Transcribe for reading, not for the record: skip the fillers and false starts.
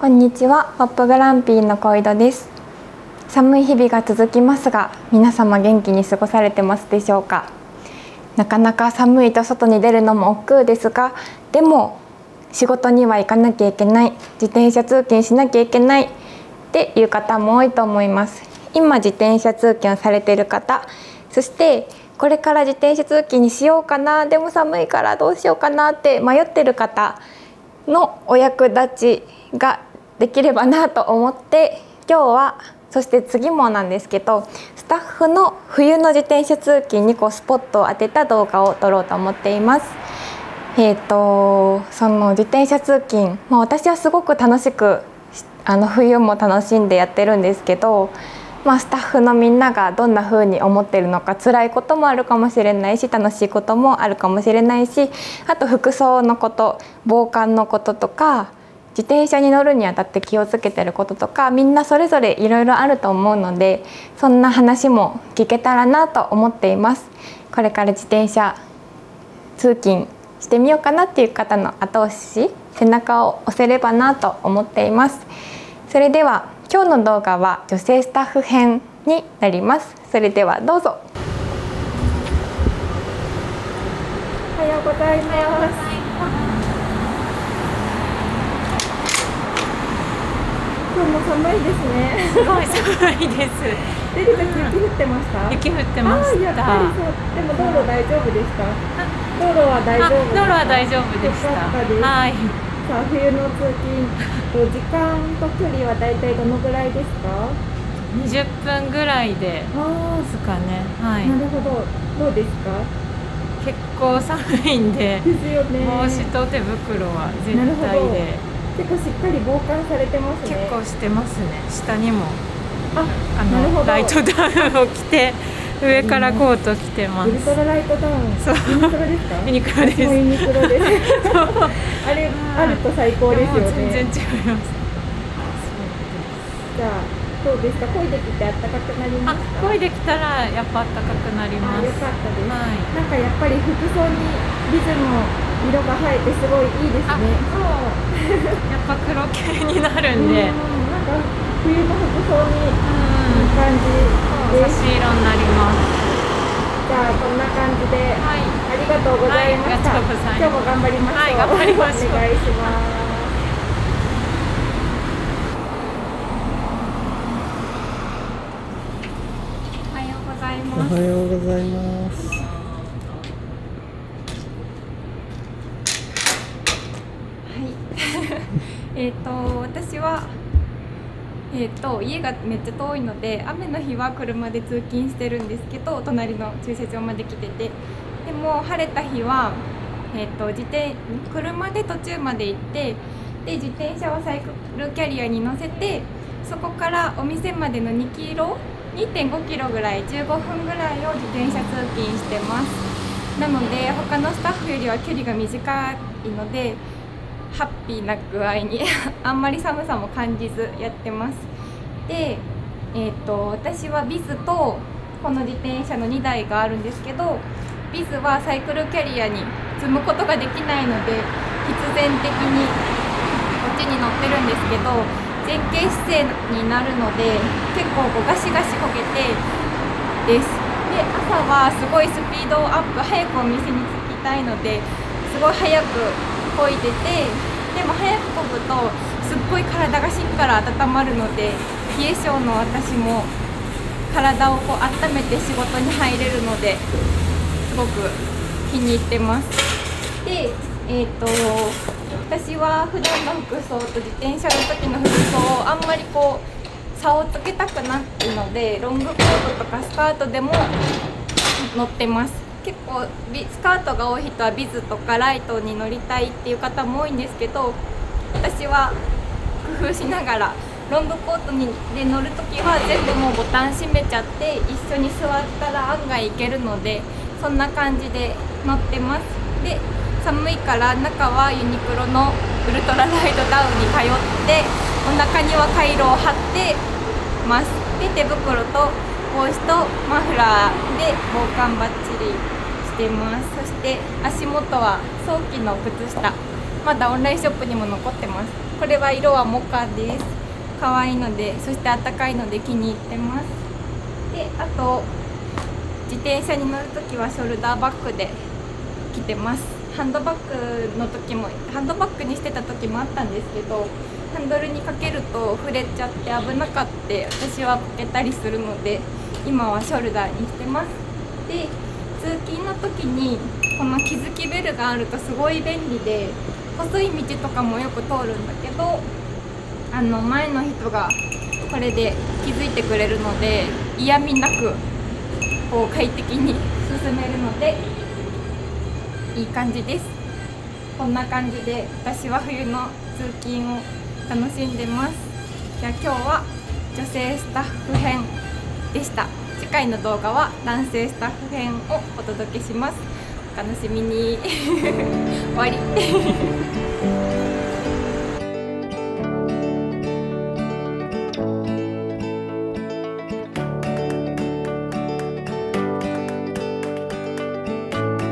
こんにちは、ポップグランピーの小井戸です。寒い日々が続きますが、皆様元気に過ごされてますでしょうか。なかなか寒いと外に出るのも億劫ですが、でも仕事には行かなきゃいけない、自転車通勤しなきゃいけないっていう方も多いと思います。今自転車通勤をされている方、そしてこれから自転車通勤にしようかな、でも寒いからどうしようかなって迷ってる方のお役立ちができればなと思って、今日はそして次もなんですけど、スタッフの冬の自転車通勤にスポットを当てた動画を撮ろうと思っています。その自転車通勤、私はすごく楽しく冬も楽しんでやってるんですけど、スタッフのみんながどんな風に思ってるのか、辛いこともあるかもしれないし、楽しいこともあるかもしれないし、あと服装のこと、防寒のこととか、自転車に乗るにあたって気をつけてることとか、みんなそれぞれいろいろあると思うので、そんな話も聞けたらなと思っています。これから自転車通勤してみようかなっていう方の後押し、背中を押せればなと思っています。それでは今日の動画は女性スタッフ編になります。それではどうぞ。おはようございます。今日も寒いですね。 すごい寒いです。 出るとき雪降ってました？ 雪降ってました。 やっぱりそう。でも道路大丈夫でした？道路は大丈夫。 道路は大丈夫でした。はい。 さあ、冬の通勤、時間と距離はだいたいどのぐらいですか ？20分ぐらいですかね。はい。 なるほど。どうですか？ 結構寒いんで。 ですよね。 帽子と手袋は絶対で。 結構しっかり防寒されてますね。 結構してますね。下にもライトダウンを着て、上からコート着てます。 ウルトラライトダウン。 そう。 ユニクロですか？ ユニクロです。 ユニクロです。あれあると最高ですよね。 全然違います。 じゃあどうですか？漕いできて暖かくなりました？ 漕いできたらやっぱ暖かくなります。 よかったです。 はい。 なんかやっぱり服装にリズムの色が映えてすごいいいですね。 そう。やっぱ黒系になるんで。 なんか冬の服装にいい感じで差し色になります。 じゃあこんな感じで、ありがとうございました。今日も頑張りましょう。 はい、頑張りましょう。 お願いします。おはようございます。 おはようございます。 私は、家がめっちゃ遠いので、雨の日は車で通勤してるんですけど、隣の駐車場まで来てて、でも晴れた日は、車で途中まで行って、で自転車をサイクルキャリアに乗せて、そこからお店までの2.5キロぐらい、15分ぐらいを自転車通勤してます。なので他のスタッフよりは距離が短いので、ハッピーな具合にあんまり寒さも感じずやってます。で、私はビズとこの自転車の2台があるんですけど、ビズはサイクルキャリアに積むことができないので、必然的にこっちに乗ってるんですけど、前傾姿勢になるので結構ガシガシこけてです。で、朝はすごいスピードアップ、早くお店に着きたいので、すごい早く漕いでて、でも早く漕ぐとすっごい体がしっかり温まるので、冷え性の私も体を温めて仕事に入れるので、すごく気に入ってます。で、私は普段の服装と自転車の時の服装をあんまり差をつけたくないので、ロングコートとかスカートでも乗ってます。結構スカートが多い人はビズとかライトに乗りたいっていう方も多いんですけど、私は工夫しながらロングコートで乗るときは全部もうボタン閉めちゃって、一緒に座ったら案外いけるので、そんな感じで乗ってます。で、寒いから中はユニクロのウルトラライトダウンに通って、お腹にはカイロを貼ってます。で、手袋と帽子とマフラーで防寒バッチリしてます。そして足元は早期の靴下まだオンラインショップにも残ってます。これは色はモカです。可愛いので、そしてあったかいので気に入ってます。で、あと自転車に乗るときはショルダーバッグで着てます。ハンドバッグの時もハンドバッグにしてた時もあったんですけど、ハンドルにかけると触れちゃって危なかった私はこけたりするので、今はショルダーにしてます。で、通勤の時にこの気づきベルがあるとすごい便利で、細い道とかもよく通るんだけど、前の人がこれで気づいてくれるので、嫌味なくこう快適に進めるのでいい感じです。こんな感じで私は冬の通勤を楽しんでます。じゃあ今日は女性スタッフ編でした。次回の動画は男性スタッフ編をお届けします。お楽しみに終わり